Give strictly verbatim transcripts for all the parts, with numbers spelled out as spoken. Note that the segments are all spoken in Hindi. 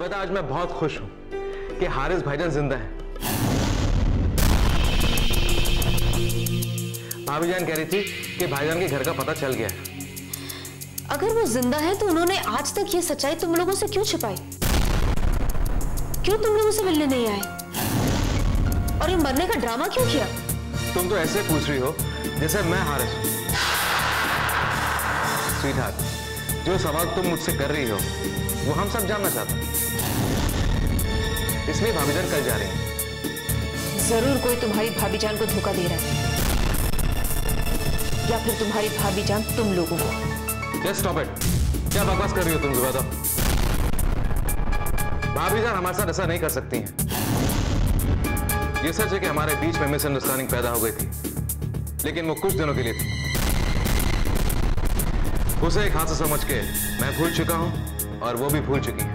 जुबैदा, आज मैं बहुत खुश हूं कि हारिस भाईजान जिंदा है। भाभी जान कह रही थी कि भाईजान के घर का पता चल गया है। अगर वो जिंदा है तो उन्होंने आज तक ये सच्चाई तुम लोगों से क्यों छिपाई? क्यों तुम लोगों से मिलने नहीं आए? और ये मरने का ड्रामा क्यों किया? तुम तो ऐसे पूछ रही हो जैसे मैं हारिस हूं। स्वीटहार्ट, जो सवाल तुम मुझसे कर रही हो वो हम सब जानना चाहते हैं, इसलिए भाभी जान कल जा रही हैं। जरूर कोई तुम्हारी भाभी जान को धोखा दे रहा है, या फिर तुम्हारी भाभी जान तुम लोगों को। Just stop it. क्या बकवास कर रही हो तुम जुबैदा? भाभी जान हमारे साथ ऐसा नहीं कर सकती हैं। ये सच है कि हमारे बीच में मिसअंडरस्टैंडिंग पैदा हो गई थी, लेकिन वो कुछ दिनों के लिए थी। उसे एक हादसा समझ के मैं भूल चुका हूं और वो भी भूल चुकी है।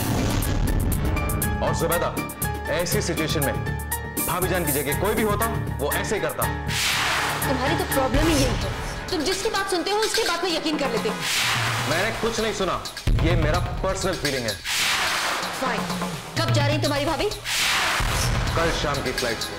और जुबैदा, ऐसी सिचुएशन में भाभी जान की जगह कोई भी होता वो ऐसे ही करता। तुम्हारी तो प्रॉब्लम ही यही है, तुम जिसकी बात सुनते हो उसकी बात में यकीन कर लेते हो। मैंने कुछ नहीं सुना, ये मेरा पर्सनल फीलिंग है। फाइन, कब जा रही तुम्हारी भाभी? कल शाम की फ्लाइट से।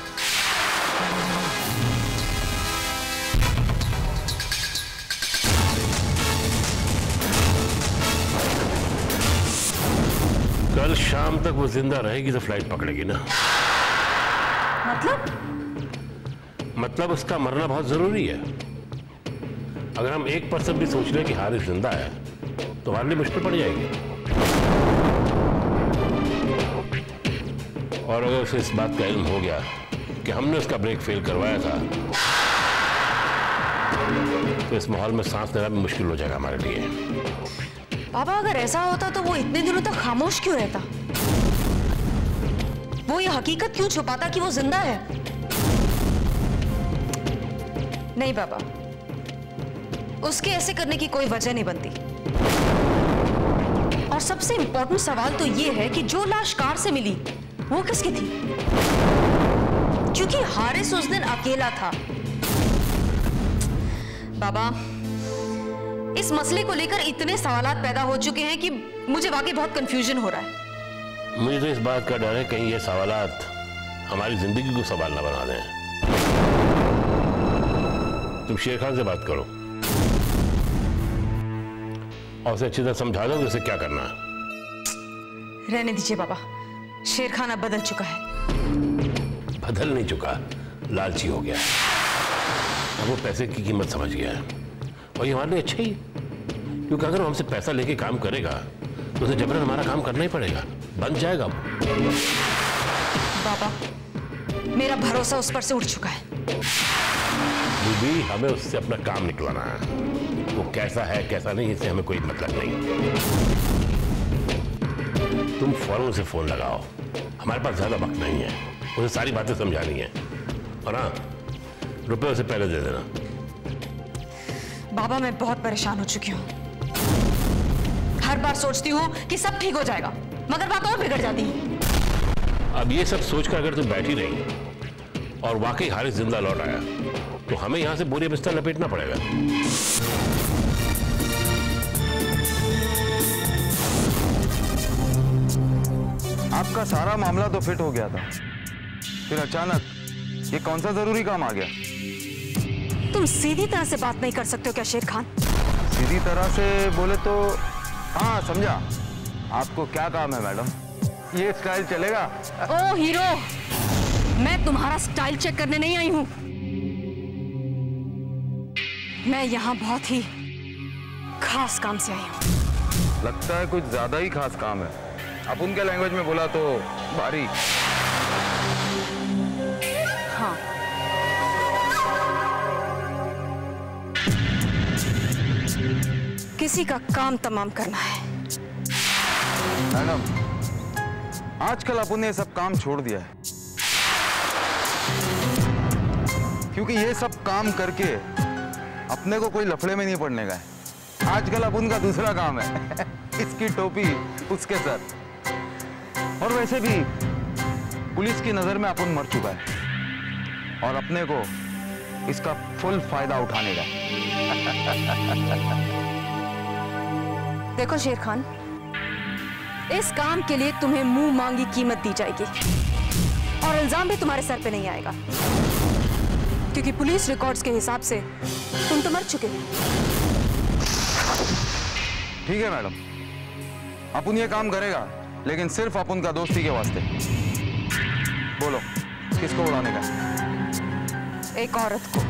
कल शाम तक वो जिंदा रहेगी तो फ्लाइट पकड़ेगी ना। मतलब? मतलब उसका मरना बहुत जरूरी है। अगर हम एक परसेंट भी सोच रहे कि हारिस जिंदा है तो हमारे लिए मुश्किल पड़ जाएगी। और अगर उसे इस बात का इल्म हो गया कि हमने उसका ब्रेक फेल करवाया था तो इस माहौल में सांस लेना भी मुश्किल हो जाएगा हमारे लिए। पापा, अगर ऐसा होता तो वो इतने दिनों तक खामोश क्यों रहता? वो ये हकीकत क्यों छुपाता कि वो जिंदा है? नहीं पापा, उसके ऐसे करने की कोई वजह नहीं बनती। और सबसे इंपॉर्टेंट सवाल तो ये है कि जो लाश कार से मिली वो किसकी थी? क्योंकि हारिस उस दिन अकेला था। बाबा, इस मसले को लेकर इतने सवालात पैदा हो चुके हैं कि मुझे वाकई बहुत कंफ्यूजन हो रहा है। मुझे तो इस बात का डर है कहीं ये सवालात हमारी जिंदगी को सवाल ना बना दें। तुम शेर खान से बात करो और उसे अच्छी तरह समझा दो कि उसे क्या करना है। रहने दीजिए बाबा, शेर खान अब बदल चुका है। बदल नहीं चुका, लालची हो गया है। अब वो पैसे की कीमत समझ गया है और ये हमारे लिए अच्छा ही, क्योंकि अगर वो हमसे पैसा लेके काम करेगा तो उसे जबरन हमारा काम करना ही पड़ेगा, बन जाएगा वो। बाबा, मेरा भरोसा उस पर से उठ चुका है। बीबी, हमें उससे अपना काम निकलवाना है। वो कैसा है कैसा नहीं इससे हमें कोई मतलब नहीं। तुम फौरन उसे फोन लगाओ, हमारे पास ज्यादा वक्त नहीं है, उसे सारी बातें समझानी है। और हाँ, रुपए उसे पहले दे देना। बाबा, मैं बहुत परेशान हो चुकी हूँ। हर बार सोचती हूँ कि सब ठीक हो जाएगा, मगर बात और बिगड़ जाती है। अब ये सब सोचकर अगर तुम बैठी रही और वाकई हारिस जिंदा लौट आया तो हमें यहां से बोरिया बिस्तर लपेटना पड़ेगा। आपका सारा मामला तो फिट हो गया था, फिर अचानक ये कौन सा जरूरी काम आ गया? तुम सीधी तरह से बात नहीं कर सकते हो क्या शेर खान? सीधी तरह से बोले तो हाँ, समझा। आपको क्या काम है मैडम? ये स्टाइल चलेगा? ओ हीरो, मैं तुम्हारा स्टाइल चेक करने नहीं आई हूं। मैं यहाँ बहुत ही खास काम से आई हूँ। लगता है कुछ ज्यादा ही खास काम है। अब उनके लैंग्वेज में बोला तो भारी। हाँ, किसी का काम तमाम करना है। मैडम, आजकल अपन ने सब काम छोड़ दिया है, क्योंकि ये सब काम करके अपने को कोई लफड़े में नहीं पड़ने का है। आजकल अपन का दूसरा काम है इसकी टोपी उसके सर। और वैसे भी पुलिस की नजर में अपन मर चुका है और अपने को इसका फुल फायदा उठाने का। देखो शेर खान, इस काम के लिए तुम्हें मुंह मांगी कीमत दी जाएगी और इल्जाम भी तुम्हारे सर पे नहीं आएगा, क्योंकि पुलिस रिकॉर्ड्स के हिसाब से तुम तो मर चुके हो। ठीक है मैडम, अपन ये काम करेगा, लेकिन सिर्फ अपन का दोस्ती के वास्ते। बोलो किसको उड़ाने का? एक औरत को।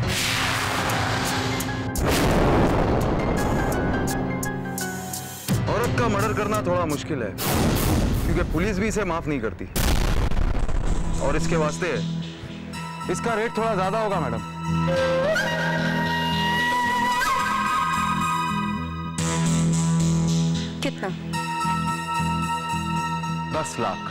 औरत का मर्डर करना थोड़ा मुश्किल है, क्योंकि पुलिस भी इसे माफ नहीं करती, और इसके वास्ते इसका रेट थोड़ा ज्यादा होगा मैडम। कितना? दस लाख।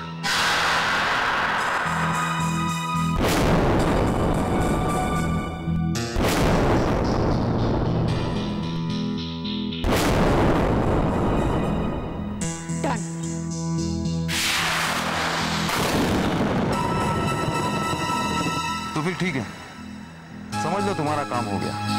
तो फिर ठीक है, समझ लो तुम्हारा काम हो गया।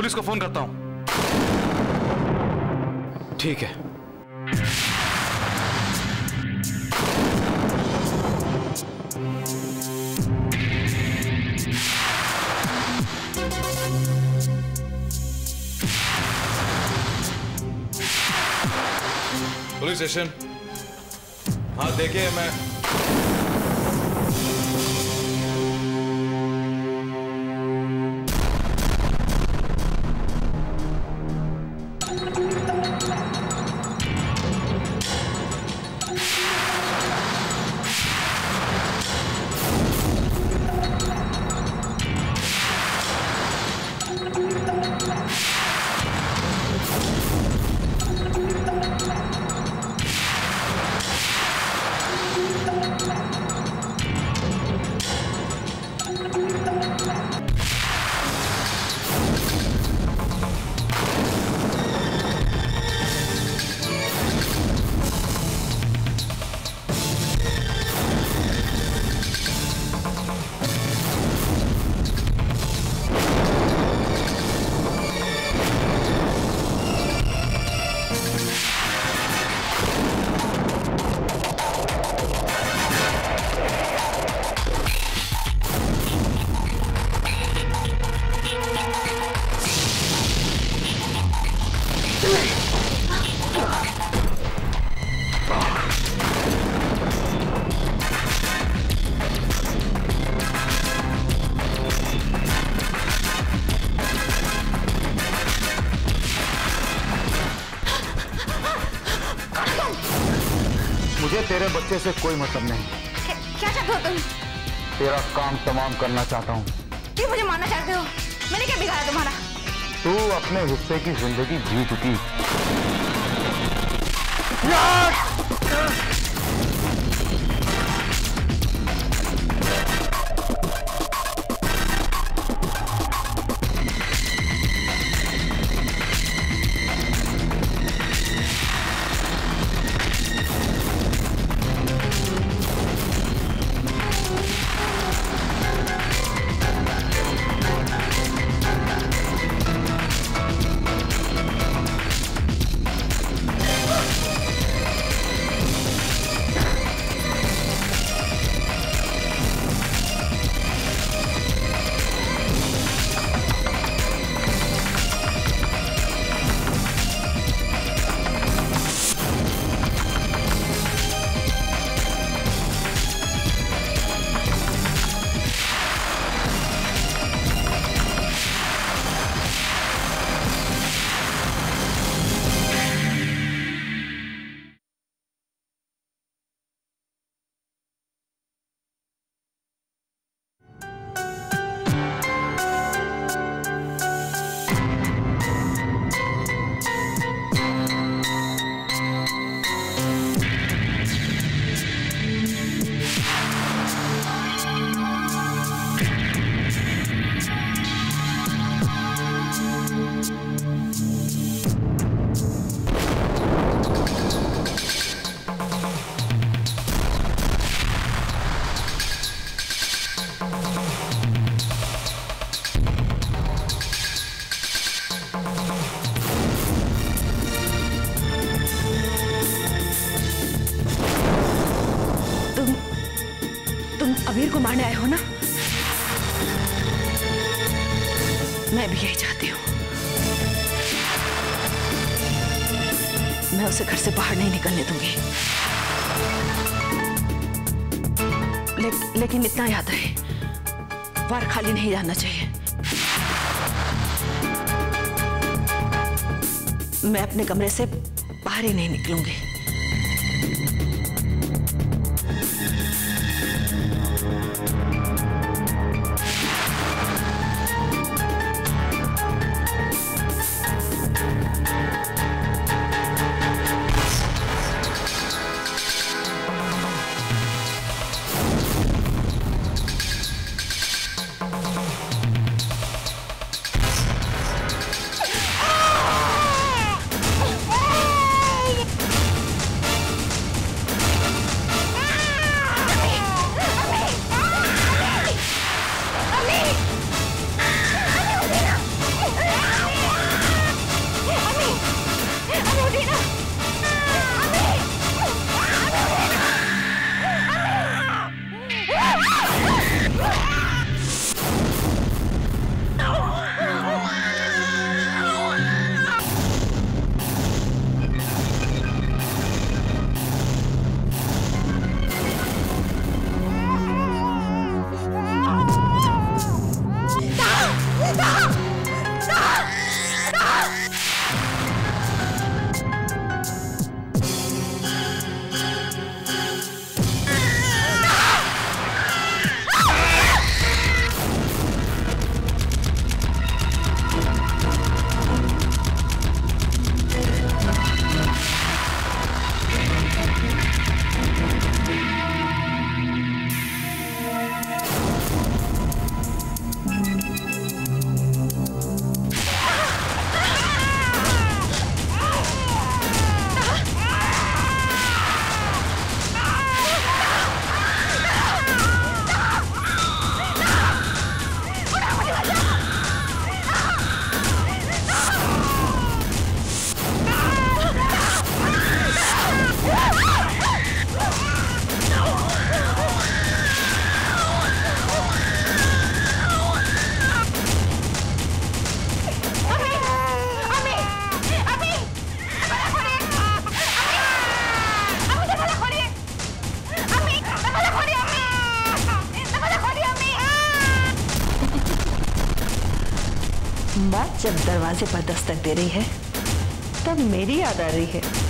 पुलिस को फोन करता हूं। ठीक है। Police station. हाँ देखिए, मैं मुझे तेरे बच्चे से कोई मतलब नहीं। क्या, क्या चाहते हो तुम? तेरा काम तमाम करना चाहता हूँ। क्यों मुझे मारना चाहते हो? मैंने क्या बिगाड़ा तुम्हारा? तू अपने हिस्से की जिंदगी जी चुकी। अबीर को मारने आए हो ना? मैं भी यही चाहती हूँ। मैं उसे घर से बाहर नहीं निकलने दूंगी। ले, लेकिन इतना याद रहे, वार खाली नहीं जाना चाहिए। मैं अपने कमरे से बाहर ही नहीं निकलूंगी। बात जब दरवाजे पर दस्तक दे रही है तब मेरी याद आ रही है।